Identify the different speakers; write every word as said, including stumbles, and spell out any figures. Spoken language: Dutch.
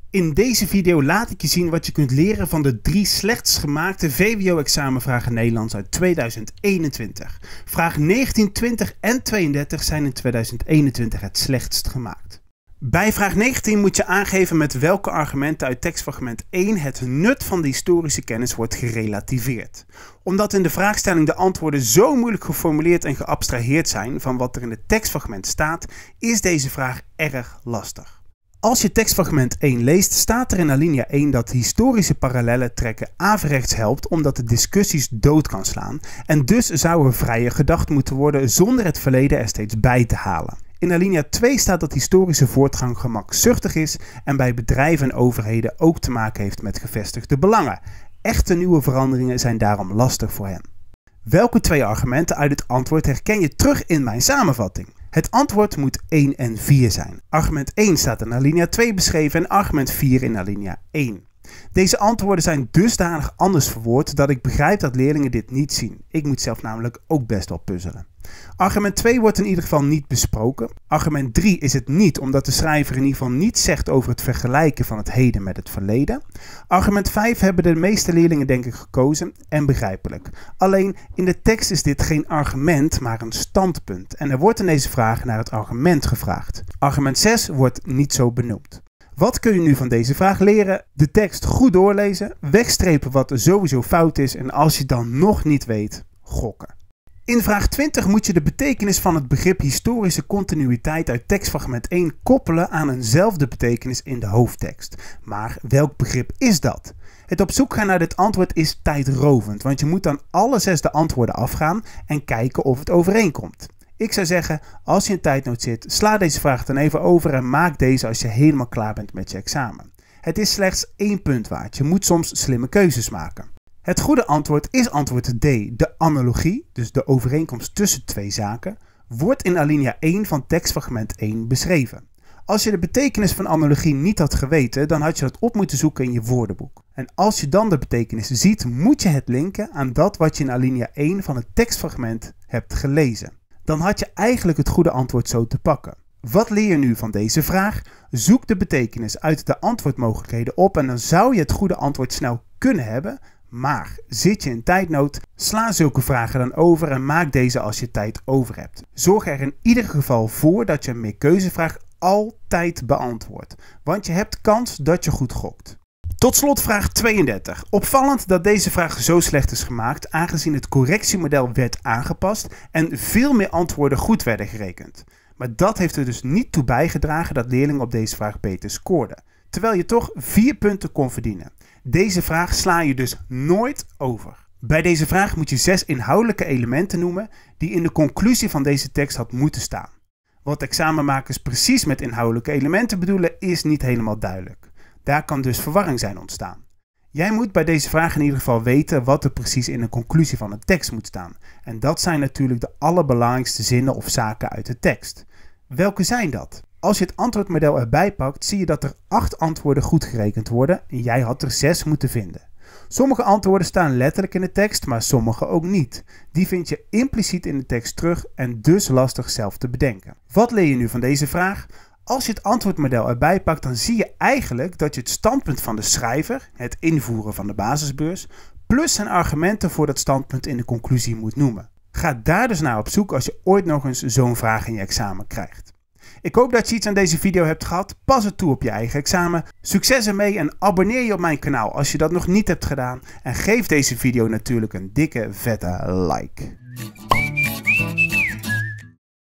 Speaker 1: In deze video laat ik je zien wat je kunt leren van de drie slechtst gemaakte V W O-examenvragen Nederlands uit tweeduizend eenentwintig. Vraag negentien, twintig en tweeëndertig zijn in tweeduizend eenentwintig het slechtst gemaakt. Bij vraag negentien moet je aangeven met welke argumenten uit tekstfragment één het nut van de historische kennis wordt gerelativeerd. Omdat in de vraagstelling de antwoorden zo moeilijk geformuleerd en geabstraheerd zijn van wat er in het tekstfragment staat, is deze vraag erg lastig. Als je tekstfragment één leest, staat er in alinea één dat historische parallellen trekken averechts helpt omdat de discussies dood kan slaan en dus zou er vrijer gedacht moeten worden zonder het verleden er steeds bij te halen. In alinea twee staat dat historische voortgang gemakzuchtig is en bij bedrijven en overheden ook te maken heeft met gevestigde belangen. Echte nieuwe veranderingen zijn daarom lastig voor hen. Welke twee argumenten uit het antwoord herken je terug in mijn samenvatting? Het antwoord moet één en vier zijn. Argument één staat in alinea twee beschreven en argument vier in alinea één. Deze antwoorden zijn dusdanig anders verwoord dat ik begrijp dat leerlingen dit niet zien. Ik moet zelf namelijk ook best wel puzzelen. Argument twee wordt in ieder geval niet besproken. Argument drie is het niet omdat de schrijver in ieder geval niets zegt over het vergelijken van het heden met het verleden. Argument vijf hebben de meeste leerlingen denk ik gekozen en begrijpelijk. Alleen in de tekst is dit geen argument maar een standpunt en er wordt in deze vraag naar het argument gevraagd. Argument zes wordt niet zo benoemd. Wat kun je nu van deze vraag leren? De tekst goed doorlezen, wegstrepen wat er sowieso fout is en als je dan nog niet weet, gokken. In vraag twintig moet je de betekenis van het begrip historische continuïteit uit tekstfragment één koppelen aan eenzelfde betekenis in de hoofdtekst. Maar welk begrip is dat? Het op zoek gaan naar dit antwoord is tijdrovend, want je moet dan alle zes de antwoorden afgaan en kijken of het overeenkomt. Ik zou zeggen, als je in tijdnood zit, sla deze vraag dan even over en maak deze als je helemaal klaar bent met je examen. Het is slechts één punt waard, je moet soms slimme keuzes maken. Het goede antwoord is antwoord D. De analogie, dus de overeenkomst tussen twee zaken, wordt in alinea één van tekstfragment één beschreven. Als je de betekenis van analogie niet had geweten, dan had je dat op moeten zoeken in je woordenboek. En als je dan de betekenis ziet, moet je het linken aan dat wat je in alinea één van het tekstfragment hebt gelezen. Dan had je eigenlijk het goede antwoord zo te pakken. Wat leer je nu van deze vraag? Zoek de betekenis uit de antwoordmogelijkheden op en dan zou je het goede antwoord snel kunnen hebben. Maar zit je in tijdnood, sla zulke vragen dan over en maak deze als je tijd over hebt. Zorg er in ieder geval voor dat je een meerkeuzevraag altijd beantwoordt, want je hebt kans dat je goed gokt. Tot slot vraag tweeëndertig. Opvallend dat deze vraag zo slecht is gemaakt, aangezien het correctiemodel werd aangepast en veel meer antwoorden goed werden gerekend. Maar dat heeft er dus niet toe bijgedragen dat leerlingen op deze vraag beter scoorden, terwijl je toch vier punten kon verdienen. Deze vraag sla je dus nooit over. Bij deze vraag moet je zes inhoudelijke elementen noemen die in de conclusie van deze tekst had moeten staan. Wat examenmakers precies met inhoudelijke elementen bedoelen is niet helemaal duidelijk. Daar kan dus verwarring zijn ontstaan. Jij moet bij deze vraag in ieder geval weten wat er precies in de conclusie van een tekst moet staan. En dat zijn natuurlijk de allerbelangrijkste zinnen of zaken uit de tekst. Welke zijn dat? Als je het antwoordmodel erbij pakt, zie je dat er acht antwoorden goed gerekend worden en jij had er zes moeten vinden. Sommige antwoorden staan letterlijk in de tekst, maar sommige ook niet. Die vind je impliciet in de tekst terug en dus lastig zelf te bedenken. Wat leer je nu van deze vraag? Als je het antwoordmodel erbij pakt, dan zie je eigenlijk dat je het standpunt van de schrijver, het invoeren van de basisbeurs, plus zijn argumenten voor dat standpunt in de conclusie moet noemen. Ga daar dus naar op zoek als je ooit nog eens zo'n vraag in je examen krijgt. Ik hoop dat je iets aan deze video hebt gehad. Pas het toe op je eigen examen. Succes ermee en abonneer je op mijn kanaal als je dat nog niet hebt gedaan. En geef deze video natuurlijk een dikke vette like.